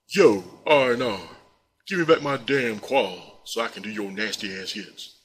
Yo, R&R, give me back my damn qual so I can do your nasty ass hits.